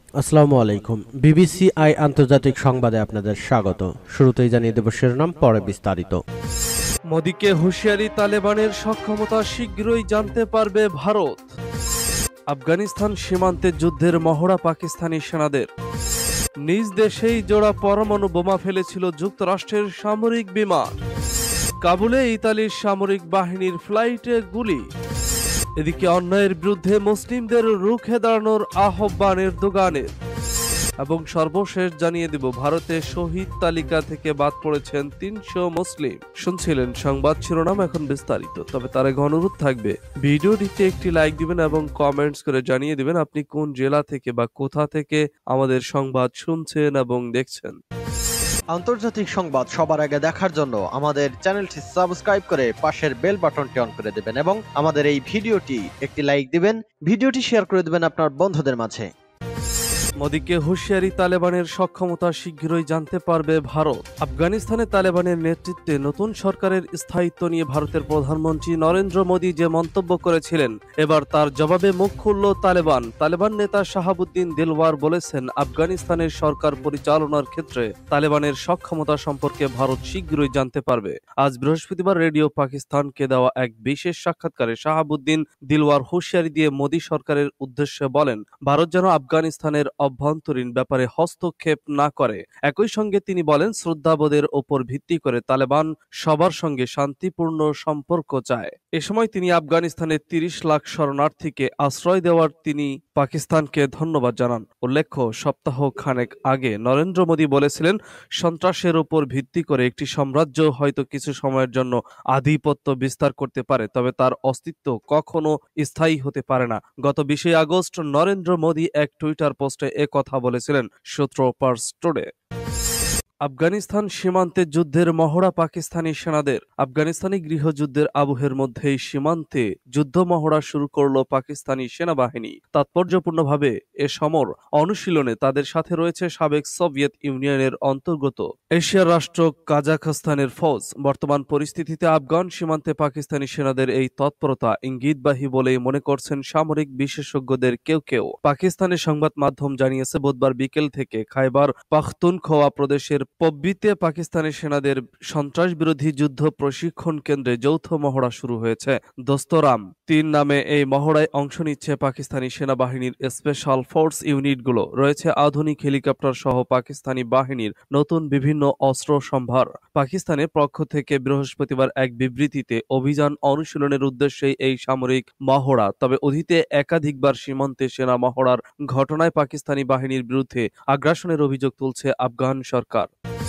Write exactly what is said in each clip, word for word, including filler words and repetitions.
আসসালামু আলাইকুম। BBC I আন্তর্জাতিক সংবাদে আপনাদের স্বাগত। শুরুতেই জানিয়ে দেব শিরোনাম, পরে বিস্তারিত। মোদিকে হুঁশিয়ারি, তালেবানের সক্ষমতা শীঘ্রই জানতে পারবে ভারত। আফগানিস্তান সীমান্তে যুদ্ধের মহড়া পাকিস্তানি সেনাদের। নিজ দেশেই জোড়া পরমাণু বোমা ফেলেছিল যুক্তরাষ্ট্রের সামরিক বিমান। কাবুলে ইতালির সামরিক বাহিনীর ফ্লাইটে গুলি। এদিকে অন্যায়ের বিরুদ্ধে মুসলিমদের রুখে দাঁড়ানোর আহ্বান এরদোগানের। এবং সর্বশেষ জানিয়ে দেব, ভারতে শহীদ তালিকা থেকে বাদ পড়েছেন তিনশো মুসলিম। শুনছিলেন সংবাদ শিরোনাম, এখন বিস্তারিত। তবে তার আগে অনুরোধ থাকবে, ভিডিওটিতে একটি লাইক দিবেন এবং কমেন্টস করে জানিয়ে দিবেন আপনি কোন জেলা থেকে বা কোথা থেকে আমাদের সংবাদ শুনছেন এবং দেখছেন। আন্তর্জাতিক সংবাদ সবার আগে দেখার জন্য আমাদের চ্যানেলটি সাবস্ক্রাইব করে পাশের বেল বাটনটি অন করে দেবেন এবং আমাদের এই ভিডিওটি একটি লাইক দিবেন, ভিডিওটি শেয়ার করে দেবেন আপনার বন্ধুদের মাঝে। মোদিকে হুঁশিয়ারি, তালেবানের সক্ষমতা শীঘ্রই জানতে পারবে ভারত। আফগানিস্তানে তালেবানের নেতৃত্বে নতুন সরকারের স্থায়িত্ব নিয়ে ভারতের প্রধানমন্ত্রী নরেন্দ্র মোদী যে মন্তব্য করেছিলেন, এবার তার জবাবে মুখ খুলল তালেবান। তালেবান নেতা শাহাবুদ্দিন দিলওয়ার বলেছেন, আফগানিস্তানের সরকার পরিচালনার ক্ষেত্রে তালেবানের সক্ষমতা সম্পর্কে ভারত শীঘ্রই জানতে পারবে। আজ বৃহস্পতিবার রেডিও পাকিস্তানকে দেওয়া এক বিশেষ সাক্ষাৎকারে শাহাবুদ্দিন দিলওয়ার হুঁশিয়ারি দিয়ে মোদী সরকারের উদ্দেশ্যে বলেন, ভারত যেন আফগানিস্তানের অভ্যন্তরীণ ব্যাপারে হস্তক্ষেপ না করে। একই সঙ্গে তিনি বলেন, শ্রদ্ধাবোধের ওপর ভিত্তি করে তালেবান সবার সঙ্গে শান্তিপূর্ণ সম্পর্ক চায়। এ সময় তিনি আফগানিস্তানের তিরিশ লাখ শরণার্থীকে আশ্রয় দেওয়ার তিনি পাকিস্তানকে ধন্যবাদ জানান। উল্লেখ্য, সপ্তাহ খানেক আগে নরেন্দ্র মোদী বলেছিলেন, সন্ত্রাসের ওপর ভিত্তি করে একটি সাম্রাজ্য হয়তো কিছু সময়ের জন্য আধিপত্য বিস্তার করতে পারে, তবে তার অস্তিত্ব কখনো স্থায়ী হতে পারে না। গত বিশে আগস্ট নরেন্দ্র মোদী এক টুইটার পোস্টে এ কথা বলেছিলেন। সূত্র পার্স টুডে। আফগানিস্তান সীমান্তে যুদ্ধের মহড়া পাকিস্তানি সেনাদের। আফগানিস্তানি গৃহযুদ্ধের আবহের মধ্যেই সীমান্তে যুদ্ধ মহড়া শুরু করল পাকিস্তানি সেনাবাহিনী। তাৎপর্যপূর্ণভাবে এ সমর অনুশীলনে তাদের সাথে রয়েছে সাবেক সোভিয়েত ইউনিয়নের অন্তর্গত এশিয়ার রাষ্ট্র কাজাখস্তানের ফৌজ। বর্তমান পরিস্থিতিতে আফগান সীমান্তে পাকিস্তানি সেনাদের এই তৎপরতা ইঙ্গিতবাহী বলেই মনে করছেন সামরিক বিশেষজ্ঞদের কেউ কেউ। পাকিস্তানের সংবাদ মাধ্যম জানিয়েছে, বুধবার বিকেল থেকে খাইবার পাখতুনখোয়া প্রদেশের পব্বিতে পাকিস্তানি সেনাদের সন্ত্রাস বিরোধী যুদ্ধ প্রশিক্ষণ কেন্দ্রে যৌথ মহড়া শুরু হয়েছে। দোস্তরাম তিন নামে এই মহড়ায় অংশ নিচ্ছে পাকিস্তানি সেনাবাহিনীর স্পেশাল ফোর্স ইউনিটগুলো। রয়েছে আধুনিক হেলিকপ্টার সহ পাকিস্তানি বাহিনীর নতুন বিভিন্ন অস্ত্র সম্ভার। পাকিস্তানের পক্ষ থেকে বৃহস্পতিবার এক বিবৃতিতে, অভিযান অনুশীলনের উদ্দেশ্যেই এই সামরিক মহড়া। তবে অতীতে একাধিকবার সীমান্তে সেনা মহড়ার ঘটনায় পাকিস্তানি বাহিনীর বিরুদ্ধে আগ্রাসনের অভিযোগ তুলছে আফগান সরকার।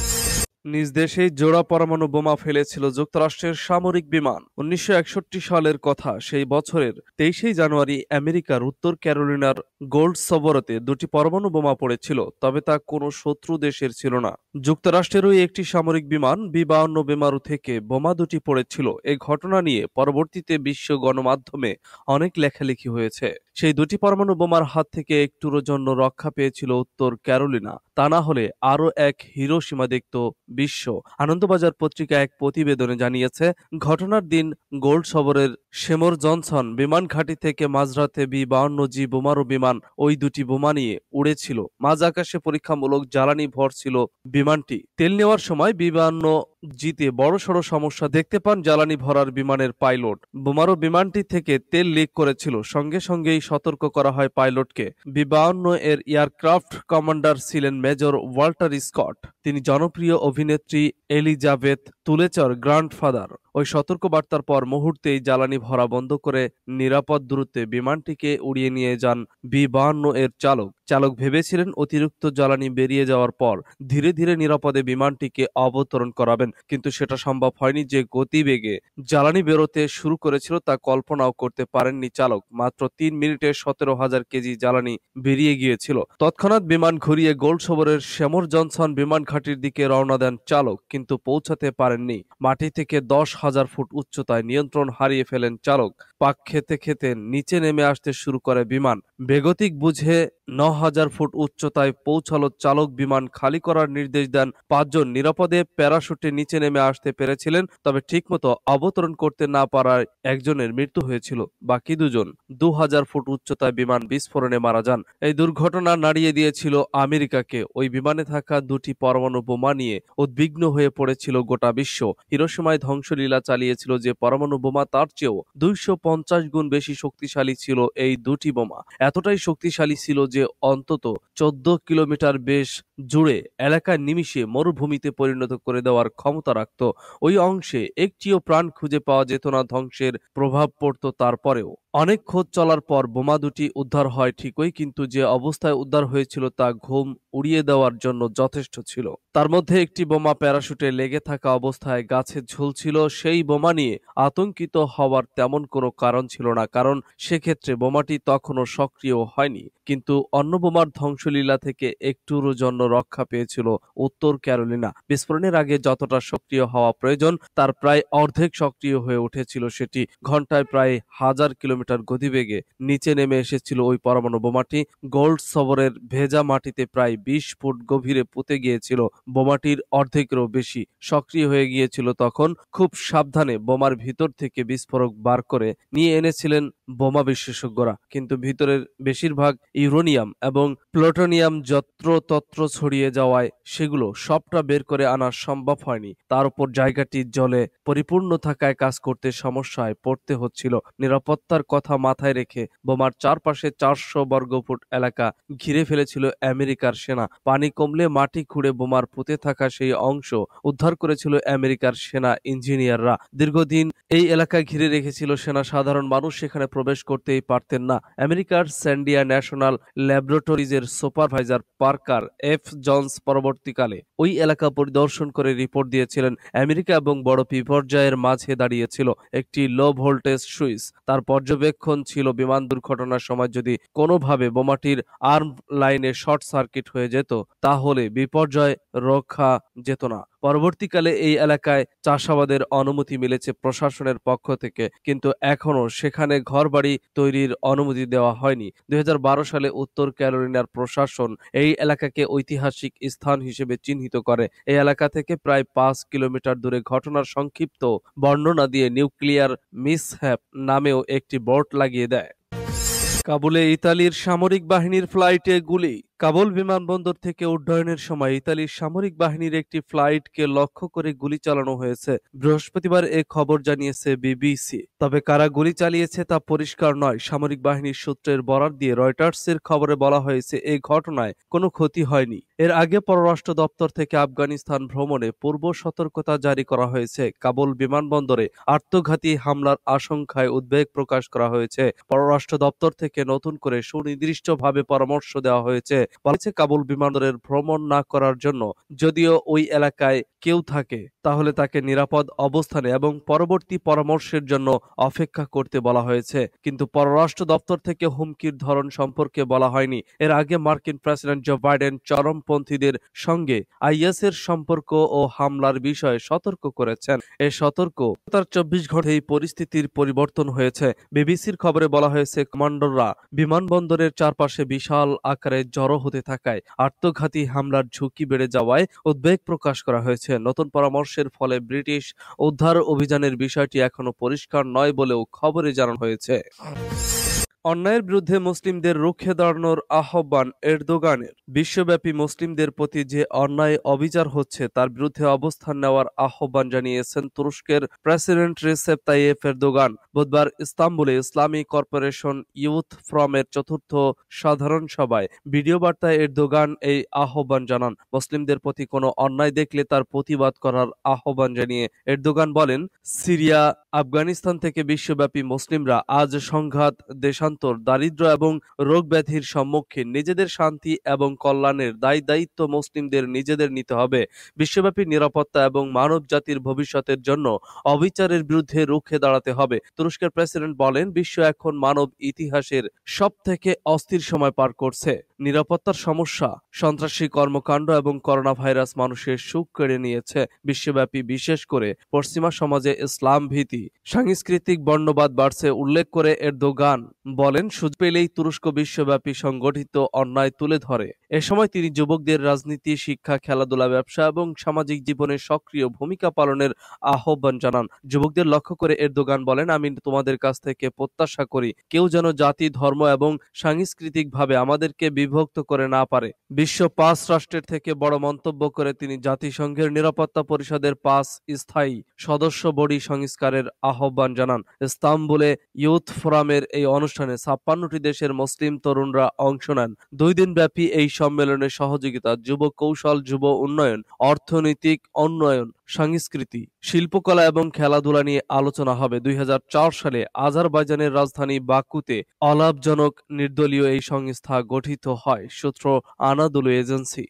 নিজ দেশেই জোড়া পরমাণু বোমা ফেলেছিল যুক্তরাষ্ট্রের সামরিক বিমান। উনিশশো একষট্টি সালের কথা। সেই বছরের তেইশে জানুয়ারি আমেরিকার উত্তর ক্যারোলিনার গোল্ডসবোরোতে দুটি পরমাণু বোমা পড়েছিল, তবে তা কোনো শত্রু দেশের ছিল না। যুক্তরাষ্ট্রেরই একটি সামরিক বিমান বি বাউন্ন বিমারু থেকে বোমা দুটি পড়েছিল। এই ঘটনা নিয়ে পরবর্তীতে বিশ্ব গণমাধ্যমে অনেক লেখালেখি হয়েছে। সেই দুটি পরমাণু বোমার হাত থেকে একটুর জন্য রক্ষা পেয়েছিল উত্তর ক্যারোলিনা, তা না হলে আরও এক হিরোশিমা দেখত বিশ্ব। আনন্দবাজার পত্রিকা এক প্রতিবেদনে জানিয়েছে, ঘটনার দিন গোল্ডসবোরের শেমর জনসন বিমান ঘাঁটি থেকে মাঝরাতে বি বাউন্ন জি বোমারু বিমান ওই দুটি বোমা নিয়ে উড়েছিল। মাঝ আকাশে পরীক্ষামূলক জ্বালানি ভরছিল বিমানটি। তেল নেওয়ার সময় বি বাউন্ন জিতে বড়সড় সমস্যা দেখতে পান জ্বালানি ভরার বিমানের পাইলট। বোমারু বিমানটি থেকে তেল লিক করেছিল। সঙ্গে সঙ্গেই সতর্ক করা হয় পাইলটকে। বি বাউন্ন এর এয়ারক্রাফট কমান্ডার ছিলেন মেজর ওয়াল্টার স্কট। তিনি জনপ্রিয় অভিনেত্রী এলিজাবেথ তুলেচর গ্র্যান্ডফাদার। ওই সতর্কবার্তার পর মুহূর্তেই জ্বালানি ভরা বন্ধ করে নিরাপদ দূরত্বে বিমানটিকে উড়িয়ে নিয়ে যান বি বাউন্ন এর চালক। চালক ভেবেছিলেন অতিরিক্ত জ্বালানি বেরিয়ে যাওয়ার পর ধীরে ধীরে নিরাপদে বিমানটিকে অবতরণ করাবেন, কিন্তু সেটা সম্ভব হয়নি। যে গতিবেগে জ্বালানি বেরোতে শুরু করেছিল তা কল্পনাও করতে পারেননি চালক। মাত্র তিন মিনিটে সতেরো হাজার কেজি জ্বালানি বেরিয়ে গিয়েছিল। তৎক্ষণাৎ বিমান ঘুরিয়ে গোল্ডসবোরের শেমর জনসন বিমান ঘাঁটির দিকে রওনা দেন চালক, কিন্তু পৌঁছাতে পারেননি। মাটি থেকে দশ হাজার ফুট উচ্চতায় নিয়ন্ত্রণ হারিয়ে ফেলেন চালক। পাক খেতে খেতে নিচে নেমে আসতে শুরু করে বিমান। বেগতিক বুঝে ন হাজার ফুট উচ্চতায় পৌঁছালো চালক বিমান খালি করার নির্দেশ দেন। পাঁচজন নিরাপদে প্যারাশুটে নিচে নেমে আসতে পেরেছিলেন, তবে ঠিকমতো অবতরণ করতে না পারায় একজনের মৃত্যু হয়েছিল। বাকি দুজন দু হাজার ফুট উচ্চতায় বিমান বিস্ফোরণে মারা যান। এই দুর্ঘটনা নাড়িয়ে দিয়েছিল আমেরিকাকে। ওই বিমানে থাকা দুটি পরমাণু বোমা নিয়ে উদ্বিগ্ন হয়ে পড়েছিল গোটা বিশ্ব। হিরোশিমায় ধ্বংসলীলা চালিয়েছিল যে পরমাণু বোমা, তার চেয়েও দুইশো পঞ্চাশ গুণ বেশি শক্তিশালী ছিল এই দুটি বোমা। এতটাই শক্তিশালী ছিল যে অন্তত চোদ্দ কিলোমিটার বেশ জুড়ে এলাকা নিমিষে মরুভূমিতে পরিণত করে দেওয়ার ক্ষমতা রাখত। ওই অংশে একটিও প্রাণ খুঁজে পাওয়া যেত না, ধ্বংসের প্রভাব পড়ত তারপরেও। অনেক খোঁজ চলার পর বোমা দুটি উদ্ধার হয় ঠিকই, কিন্তু যে অবস্থায় উদ্ধার হয়েছিল তা ঘুম উড়িয়ে দেওয়ার জন্য যথেষ্ট ছিল। তার মধ্যে একটি বোমা প্যারাশুটে লেগে থাকা অবস্থায় গাছে ঝুলছিল। সেই বোমা নিয়ে আতঙ্কিত হওয়ার তেমন কোনো কারণ ছিল না, কারণ সেক্ষেত্রে বোমাটি তখনও সক্রিয় হয়নি। কিন্তু অন্য বোমার ধ্বংসলীলা থেকে একটুর জন্য রক্ষা পেয়েছিল উত্তর ক্যারোলিনা। বিস্ফোরণের আগে যতটা সক্রিয় হওয়া প্রয়োজন তার প্রায় অর্ধেক সক্রিয় হয়ে উঠেছিল সেটি। ঘন্টায় প্রায় হাজার কিলোমিটার গতিবেগে নিচে নেমে এসেছিল ওই পরমাণু বোমাটি। গোল্ড সবরের ভেজা মাটিতে প্রায় বিশ ফুট গভীরে পুঁতে গিয়েছিল। বোমাটির অর্ধেকেরও বেশি সক্রিয় হয়ে গিয়েছিল তখন। খুব সাবধানে বোমার ভিতর থেকে বিস্ফোরক বার করে নিয়ে এনেছিলেন বোমা বিশেষজ্ঞরা, কিন্তু ভিতরের বেশিরভাগ ইউরেনিয়াম এবং প্লুটোনিয়াম যত্রতত্র ছড়িয়ে যাওয়ায় সেগুলো সবটা বের করে আনা সম্ভব হয়নি। তার উপর জায়গাটি জলে পরিপূর্ণ থাকায় কাজ করতে সমস্যায় পড়তে হচ্ছিল। নিরাপত্তার কথা মাথায় রেখে বোমার চারপাশে চারশো বর্গফুট এলাকা ঘিরে ফেলেছিল আমেরিকার সেনা। পানি কমলে মাটি খুঁড়ে বোমার পুঁতে থাকা সেই অংশ উদ্ধার করেছিল আমেরিকার সেনা ইঞ্জিনিয়াররা। দীর্ঘদিন এই এলাকা ঘিরে রেখেছিল সেনা। সাধারণ মানুষ সেখানে প্রবেশ করতেই পারতেন না। আমেরিকার স্যান্ডিয়া ন্যাশনাল ল্যাবরেটরিজের সুপারভাইজার পার্কার এফ জনস পরবর্তীকালে ওই এলাকা পরিদর্শন করে রিপোর্ট দিয়েছিলেন। আমেরিকা এবং বড় বিপর্যয়ের মাঝে দাঁড়িয়েছিল একটি লো ভোল্টেজ সুইচ। তার পর্যবেক্ষণ ছিল বিমান দুর্ঘটনার সময় যদি কোনোভাবে বোমাটির আর্ম লাইনে শর্ট সার্কিট হয়ে যেত তাহলে বিপর্যয় রক্ষা যেত না। পরবর্তীকালে এই এলাকায় চাষাবাদের অনুমতি মিলেছে প্রশাসনের পক্ষ থেকে, কিন্তু এখনও সেখানে ঘরবাড়ি তৈরির অনুমতি দেওয়া হয়নি। দুই হাজার বারো সালে উত্তর ক্যারোলিনার প্রশাসন এই এলাকাকে ঐতিহাসিক স্থান হিসেবে চিহ্নিত করে। এই এলাকা থেকে প্রায় পাঁচ কিলোমিটার দূরে ঘটনার সংক্ষিপ্ত বর্ণনা দিয়ে নিউক্লিয়ার মিসহ্যাপ নামেও একটি বোর্ড লাগিয়ে দেয়। কাবুলে ইতালির সামরিক বাহিনীর ফ্লাইটে গুলি। কাবুল বিমানবন্দর থেকে উড্ডয়নের সময় ইতালির সামরিক বাহিনীর একটি ফ্লাইটকে লক্ষ্য করে গুলি চালানো হয়েছে। বৃহস্পতিবার এ খবর জানিয়েছে বিবিসি। তবে কারা গুলি চালিয়েছে তা পরিষ্কার নয়। সামরিক বাহিনীর সূত্রের বরাত দিয়ে রয়টার্সের খবরে বলা হয়েছে এই ঘটনায় কোনো ক্ষতি হয়নি। এর আগে পররাষ্ট্র দপ্তর থেকে আফগানিস্তান ভ্রমণে পূর্ব সতর্কতা জারি করা হয়েছে। কাবুল বিমানবন্দরে আত্মঘাতী হামলার আশঙ্কায় উদ্বেগ প্রকাশ করা হয়েছে। পররাষ্ট্র দপ্তর থেকে নতুন করে সুনির্দিষ্টভাবে পরামর্শ দেওয়া হয়েছে। বলেছে কাবুল বিমানবন্দরের ভ্রমণ না করার জন্য যদিও ওই এলাকায় কেউ থাকে তাহলে তাকে নিরাপদ অবস্থানে এবং পরবর্তী পরামর্শের জন্য অপেক্ষা করতে বলা হয়েছে, কিন্তু পররাষ্ট্র দপ্তর থেকে হুমকির ধরন সম্পর্কে বলা হয়নি। এর আগে মার্কিন প্রেসিডেন্ট জো বাইডেন চরমপন্থীদের সঙ্গে আইএসের সম্পর্ক ও হামলার বিষয়ে সতর্ক করেছেন। এই সতর্কতার চব্বিশ ঘন্টায় এই পরিস্থিতির পরিবর্তন হয়েছে। বিবিসির খবরে বলা হয়েছে কমান্ডোররা বিমানবন্দরের চারপাশে বিশাল আকারে জড়ো হতে থাকায় আত্মঘাতী হামলার ঝুঁকি বেড়ে যাওয়ায় উদ্বেগ প্রকাশ করা হয়েছে। নতুন পরামর্শের ফলে ব্রিটিশ উদ্ধার অভিযানের বিষয়টি এখনো পরিষ্কার নয় বলেও খবরে জানানো হয়েছে। অন্যায়ের বিরুদ্ধে মুসলিমদের রুখে দাঁড়ানোর আহ্বান এরদোগানের। বিশ্বব্যাপী মুসলিমদের প্রতি যে অন্যায় অবিচার হচ্ছে তার বিরুদ্ধে অবস্থান নেওয়ার আহ্বান জানিয়েছেন তুরস্কের প্রেসিডেন্ট রিসেপ তাইয়েপ এরদোগান। বুধবার ইস্তাম্বুলে ইসলামী কর্পোরেশন ইউথ ফ্রমের চতুর্থ সাধারণ সভায় ভিডিও বার্তায় এরদোগান এই আহ্বান জানান। মুসলিমদের প্রতি কোনো অন্যায় দেখলে তার প্রতিবাদ করার আহ্বান জানিয়ে এরদোগান বলেন, সিরিয়া, আফগানিস্তান থেকে বিশ্বব্যাপী মুসলিমরা আজ সংঘাত, দেশান্তর, দারিদ্র্য এবং রোগ ব্যাধির সম্মুখীন। নিজেদের শান্তি এবং কল্যাণের দায় দায়িত্ব মুসলিমদের নিজেদের নিতে হবে। বিশ্বব্যাপী নিরাপত্তা এবং মানব জাতির ভবিষ্যতের জন্য অবিচারের বিরুদ্ধে রুখে দাঁড়াতে হবে। তুরস্কের প্রেসিডেন্ট বলেন, বিশ্ব এখন মানব ইতিহাসের সব থেকে অস্থির সময় পার করছে। নিরাপত্তার সমস্যা, সন্ত্রাসী কর্মকাণ্ড এবং করোনা ভাইরাস মানুষের সুখ কেড়ে নিয়েছে। বিশ্বব্যাপী বিশেষ করে পশ্চিমা সমাজে ইসলাম ভীতি, সাংস্কৃতিক বর্ণবাদ বাড়ছে উল্লেখ করে এরদোগান বলেন, সুযোগ পেলেই তুরস্ক বিশ্বব্যাপী সংগঠিত অন্যায় তুলে ধরে। এ সময় তিনি যুবকদের রাজনীতি, শিক্ষা, খেলাধুলা, ব্যবসা এবং সামাজিক জীবনে সক্রিয় ভূমিকা পালনের আহ্বান জানান। যুবকদের লক্ষ্য করে এরদোগান বলেন, আমি তোমাদের কাছ থেকে প্রত্যাশা করি কেউ যেন জাতি, ধর্ম এবং সাংস্কৃতিকভাবে আমাদেরকে বিভক্ত করে না পারে। বিশ্ব পাঁচ রাষ্ট্রের থেকে বড় মন্তব্য করে তিনি জাতিসংঘের নিরাপত্তা পরিষদের পাঁচ স্থায়ী সদস্য বডি সংস্কারের আহ্বান জানান। ইস্তাম্বুলে ইউথ ফোরামের এই অনুষ্ঠানে ছাপ্পান্নটি দেশের মুসলিম তরুণরা অংশ নেন। দুই দিনব্যাপী এই সম্মেলনে সহযোগিতা, যুব কৌশল, যুব উন্নয়ন, অর্থনৈতিক উন্নয়ন, সংস্কৃতি, শিল্পকলা এবং খেলাধুলা নিয়ে আলোচনা হবে। দুই হাজার চার সালে আজারবাইজানের রাজধানী বাকুতে অলাভজনক নির্দলীয় এই সংস্থা গঠিত হয়। সূত্র আনাদুলু এজেন্সি।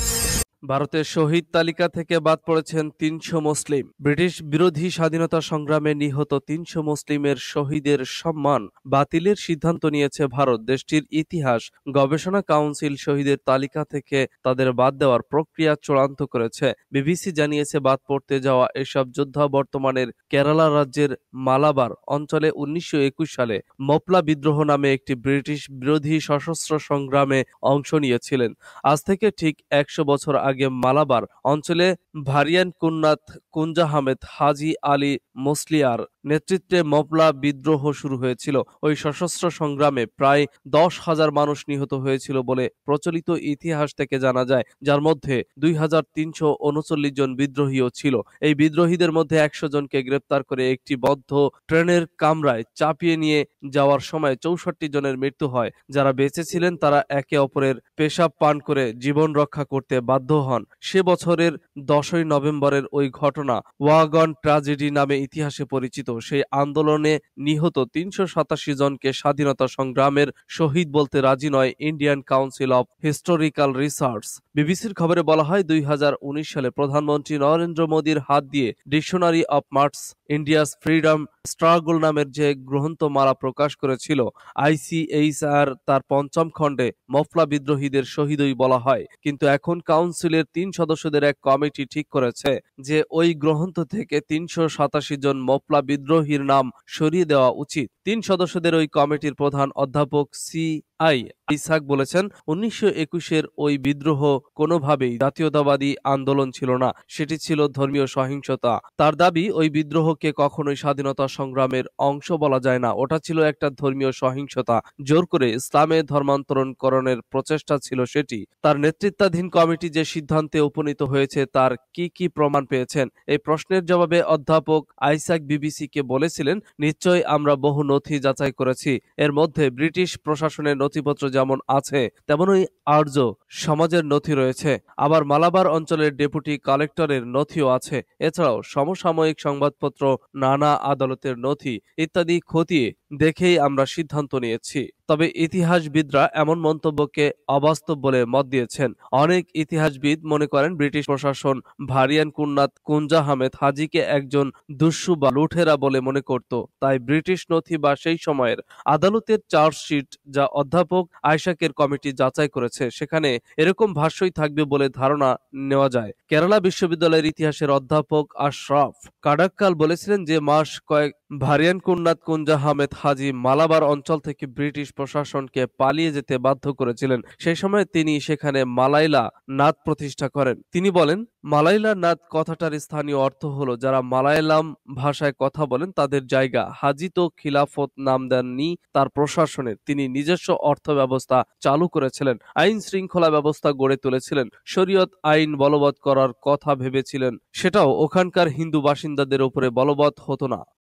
ভারতের শহীদ তালিকা থেকে বাদ পড়েছেন তিনশো মুসলিম। ব্রিটিশ বিরোধী স্বাধীনতা সংগ্রামে নিহত তিনশো মুসলিমের শহীদের সম্মান বাতিলের সিদ্ধান্ত নিয়েছে ভারত। দেশটির ইতিহাস গবেষণা কাউন্সিল শহীদের তালিকা থেকে তাদের বাদ দেওয়ার প্রক্রিয়া চূড়ান্ত করেছে। বিবিসি জানিয়েছে, বাদ পড়তে যাওয়া এসব যোদ্ধা বর্তমানের কেরালা রাজ্যের মালাবার অঞ্চলে উনিশশো একুশ সালে মপলা বিদ্রোহ নামে একটি ব্রিটিশ বিরোধী সশস্ত্র সংগ্রামে অংশ নিয়েছিলেন। আজ থেকে ঠিক একশো বছর আগে মালাবার অঞ্চলে ভারিয়ান কুন্নাত কুঞ্জা আহমেদ হাজি আলী মুসলিয়ার নেতৃত্বে মপলা বিদ্রোহ শুরু হয়েছিল। ওই সশস্ত্র সংগ্রামে প্রায় দশ হাজার মানুষ নিহত হয়েছিল বলে প্রচলিত ইতিহাস থেকে জানা যায়, যার মধ্যে দুই হাজার তিনশো উনচল্লিশ জন বিদ্রোহীও ছিল। এই বিদ্রোহীদের মধ্যে একশো জনকে গ্রেপ্তার করে একটি বদ্ধ ট্রেনের কামরায় চাপিয়ে নিয়ে যাওয়ার সময় চৌষট্টি জনের মৃত্যু হয়। যারা বেঁচে ছিলেন তারা একে অপরের পেশাব পান করে জীবন রক্ষা করতে বাধ্য হন। সে বছরের দশই নভেম্বরের ওই ঘটনা ওয়াগন ট্র্যাজেডি নামে ইতিহাসে পরিচিত। সেই আন্দোলনে নিহত তিনশো সাতাশি জনকে স্বাধীনতা সংগ্রামের শহীদ বলতে রাজি নয় Indian Council of Historical Research. বিবিসির খবরে বলা হয়, দুই হাজার উনিশ সালে প্রধানমন্ত্রী নরেন্দ্র মোদীর হাত দিয়ে dictionary of martyrs India's freedom struggle নামের যে গ্রন্থমালা প্রকাশ করেছিল আইসিএইচআর, তার পঞ্চম খণ্ডে মফলা বিদ্রোহীদের শহীদই বলা হয়। কিন্তু এখন কাউন্সিলের তিন সদস্যদের এক কমিটি ঠিক করেছে যে ওই গ্রন্থ থেকে তিনশো সাতাশি জন মফলা বিদ্রোহীর নাম সরিয়ে দেওয়া উচিত। তিন সদস্যদের ওই কমিটির প্রধান অধ্যাপক সি আই ইসাক বলেছেন, উনিশশো একুশের ওই বিদ্রোহ কোনোভাবেই জাতীয়তাবাদী আন্দোলন ছিল না, সেটি ছিল ধর্মীয় সহিংসতা। তার দাবি, ওই বিদ্রোহকে কখনোই স্বাধীনতা সংগ্রামের অংশ বলা যায় না, ওটা ছিল একটা ধর্মীয় সহিংসতা। জোর করে ইসলামে ধর্মান্তরণকরণের প্রচেষ্টা ছিল সেটি। তার নেতৃত্বাধীন কমিটি যে সিদ্ধান্তে উপনীত হয়েছে তার কি কি প্রমাণ পেয়েছেন? এই প্রশ্নের জবাবে অধ্যাপক আইসাক বিবিসিকে বলেছিলেন, নিশ্চয়ই আমরা বহু নথি যাচাই করেছি। এর মধ্যে ব্রিটিশ প্রশাসনের নথিপত্র যেমন আছে তেমনই আর্য সমাজের নথি রয়েছে, আবার মালাবার অঞ্চলের ডেপুটি কালেক্টরের নথিও আছে। এছাড়াও সমসাময়িক সংবাদপত্র, নানা আদালতের নথি ইত্যাদি খতিয়ে দেখেই আমরা সিদ্ধান্ত নিয়েছি। তবে ইতিহাসবিদরা এমন মন্তব্যকে অবাস্তব বলে মত দিয়েছেন। অনেক ইতিহাসবিদ মনে করেন ব্রিটিশ প্রশাসন ভারিয়ান কুন্নাত কুঞ্জা আহমেদ হাজিকে একজন দুষ্যু বা লুঠেরা বলে মনে করত। তাই ব্রিটিশ নথি বা সেই সময়ের আদালতের চার্জশিট যা অধ্যাপক আইসাকের কমিটি যাচাই করেছে সেখানে এরকম ভাষ্যই থাকবে বলে ধারণা নেওয়া যায়। কেরালা বিশ্ববিদ্যালয়ের ইতিহাসের অধ্যাপক আশরাফ কাডাক্কাল বলেছিলেন যে মাস কয়েক ভারিয়ান কুন্নাত কুঞ্জা আহমেদ হাজি মালাবার অঞ্চল থেকে ব্রিটিশ প্রশাসনকে পালিয়ে যেতে বাধ্য করেছিলেন। সেই সময় তিনি সেখানে মালাইলা নাদ প্রতিষ্ঠা করেন। তিনি বলেন, মালাইলা নাদ কথাটার স্থানীয় অর্থ হলো যারা মালায়ালাম ভাষায় কথা বলেন তাদের জায়গা। হাজি তো খিলাফত নাম দেননি তার প্রশাসনের। তিনি নিজস্ব অর্থ ব্যবস্থা চালু করেছিলেন, আইন শৃঙ্খলা ব্যবস্থা গড়ে তুলেছিলেন, শরীয়ত আইন বলবৎ করার কথা ভেবেছিলেন। সেটাও ওখানকার হিন্দু বাসিন্দাদের উপরে বলবৎ হতো না।